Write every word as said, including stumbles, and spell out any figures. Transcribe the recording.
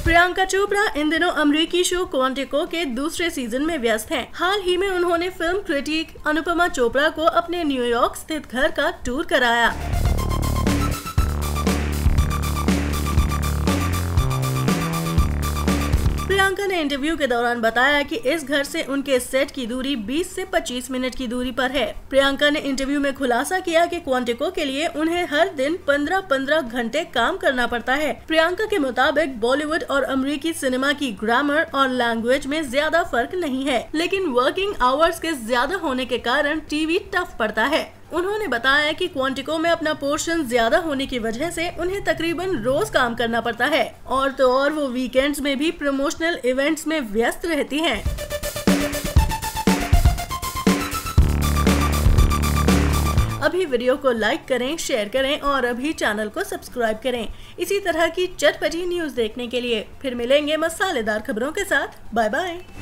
प्रियंका चोपड़ा इन दिनों अमेरिकी show Quantico के दूसरे सीजन में व्यस्त हैं। हाल ही में उन्होंने फिल्म क्रिटिक अनुपमा चोपड़ा को अपने न्यूयॉर्क स्थित घर का टूर कराया। प्रियंका ने इंटरव्यू के दौरान बताया कि इस घर से उनके सेट की दूरी बीस से पच्चीस मिनट की दूरी पर है। प्रियंका ने इंटरव्यू में खुलासा किया कि क्वांटिको के लिए उन्हें हर दिन पंद्रह पंद्रह घंटे काम करना पड़ता है। प्रियंका के मुताबिक बॉलीवुड और अमेरिकी सिनेमा की ग्रामर और लैंग्वेज में ज्यादा फर्क नहीं है, लेकिन वर्किंग आवर्स के ज्यादा होने के कारण टीवी टफ पड़ता है। उन्होंने बताया कि क्वांटिको में अपना पोर्शन ज्यादा होने की वजह से उन्हें तकरीबन रोज काम करना पड़ता है और तो और वो वीकेंड्स में भी प्रमोशनल इवेंट्स में व्यस्त रहती हैं। अभी वीडियो को लाइक करें, शेयर करें और अभी चैनल को सब्सक्राइब करें इसी तरह की चटपटी न्यूज देखने के लिए। फिर मिलेंगे मसालेदार खबरों के साथ। Bye bye.